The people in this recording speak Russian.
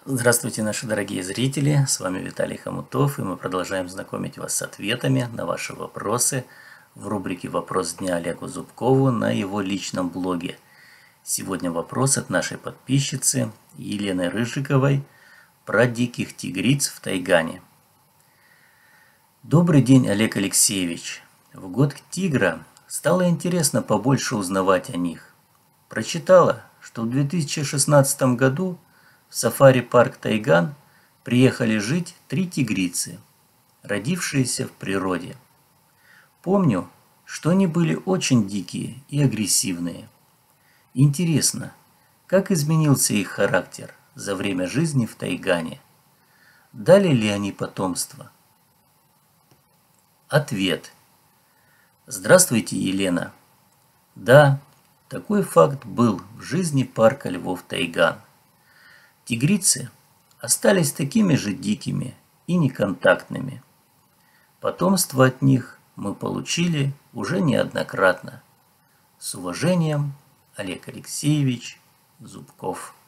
Здравствуйте, наши дорогие зрители! С вами Виталий Хомутов, и мы продолжаем знакомить вас с ответами на ваши вопросы в рубрике «Вопрос дня» Олегу Зубкову на его личном блоге. Сегодня вопрос от нашей подписчицы Елены Рыжиковой про диких тигриц в тайгане. Добрый день, Олег Алексеевич! В год тигра стало интересно побольше узнавать о них. Прочитала, что в 2016 году в сафари-парк Тайган приехали жить 3 тигрицы, родившиеся в природе. Помню, что они были очень дикие и агрессивные. Интересно, как изменился их характер за время жизни в тайгане? Дали ли они потомство? Ответ. Здравствуйте, Елена. Да, такой факт был в жизни парка львов Тайган. Тигрицы остались такими же дикими и неконтактными. Потомство от них мы получили уже неоднократно. С уважением, Олег Алексеевич Зубков.